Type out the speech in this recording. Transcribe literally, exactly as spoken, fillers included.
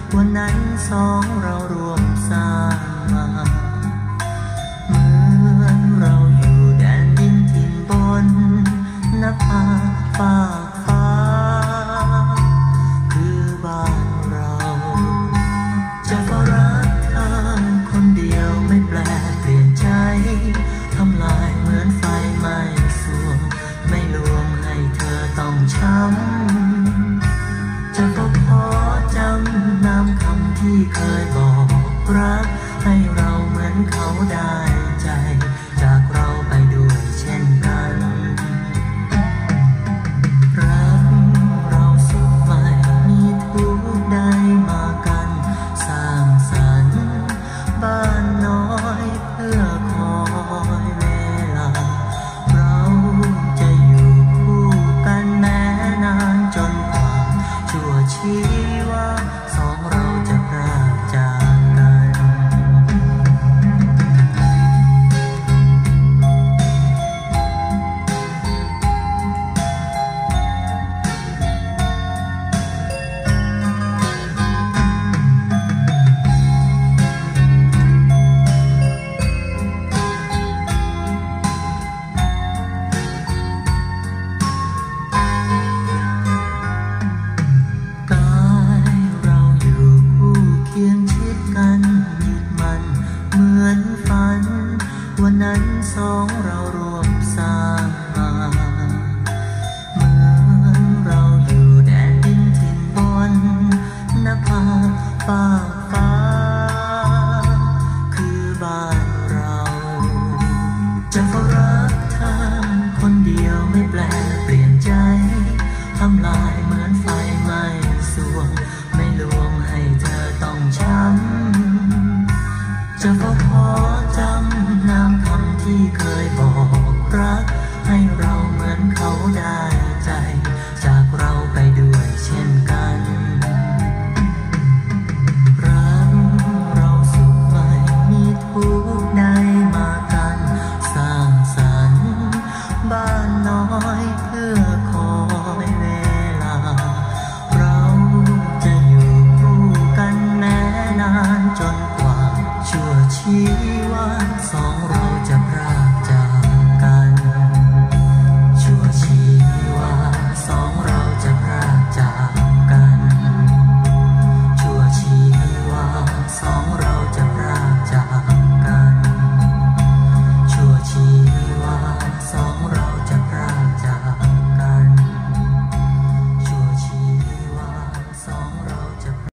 วันนั้นสองเรารวมสร้างมาเหมือนเราอยู่แดนดินถิ่นบนนภาฟากฟ้าคือบ้านเราจะเฝ้ารักเธอคนเดียวไม่แปลเปลี่ยนใจทำลายเหมือนไฟไหม้สวงไม่ลวงให้เธอต้องช้ำจะก็ขอจำนำคำที่เคยบอกรักให้เราเหมือนเขาได้ใจจากเราไปด้วยเช่นกันรักเราสุดไม่มีทุกใดมากันสร้างสรรค์บ้านน้อยเพื่อคอยเวลาเราจะอยู่คู่กันแม้นานจนกว่าชั่วชีวาสองเราจะ